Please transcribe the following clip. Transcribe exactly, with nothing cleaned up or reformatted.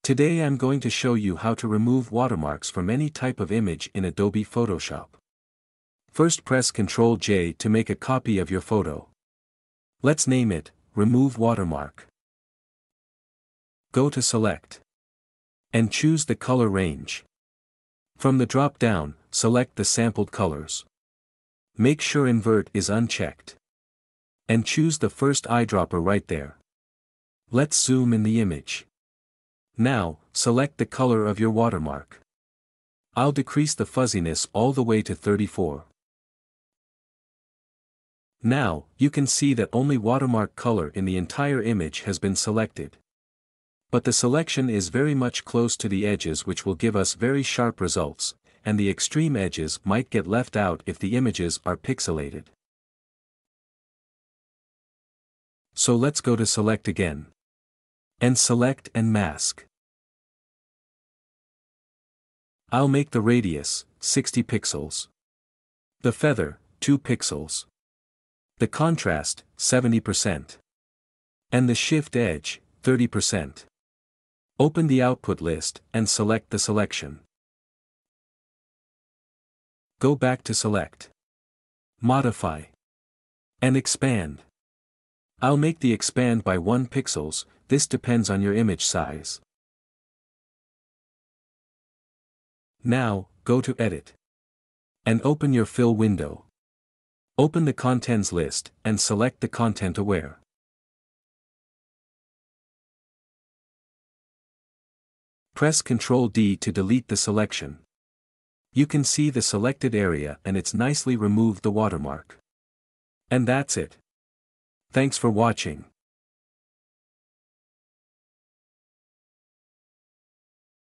Today I'm going to show you how to remove watermarks from any type of image in Adobe Photoshop. First press control J to make a copy of your photo. Let's name it, Remove Watermark. Go to Select. And choose the color range. From the drop-down, select the sampled colors. Make sure Invert is unchecked. And choose the first eyedropper right there. Let's zoom in the image. Now, select the color of your watermark. I'll decrease the fuzziness all the way to thirty-four. Now, you can see that only watermark color in the entire image has been selected. But the selection is very much close to the edges, which will give us very sharp results, and the extreme edges might get left out if the images are pixelated. So let's go to Select again. And select and mask. I'll make the radius, sixty pixels. The feather, two pixels. The contrast, seventy percent. And the shift edge, thirty percent. Open the output list and select the selection. Go back to Select. Modify. And expand. I'll make the expand by one pixels, this depends on your image size. Now, go to Edit. And open your fill window. Open the Contents list, and select the Content Aware. Press control D to delete the selection. You can see the selected area and it's nicely removed the watermark. And that's it. Thanks for watching.